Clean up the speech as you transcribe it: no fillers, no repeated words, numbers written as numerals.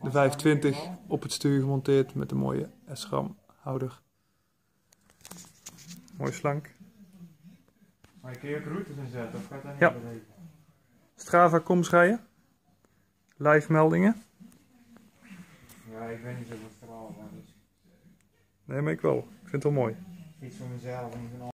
De 520 op het stuur gemonteerd met een mooie SRAM houder. Mooi slank. Maar kun je ook routes inzetten of gaat dat niet Ja. berekenen? Strava komschrijden. Live meldingen. Ja, ik weet niet of het vooral is. Nee, maar ik wel. Ik vind het wel mooi. Iets voor mezelf en van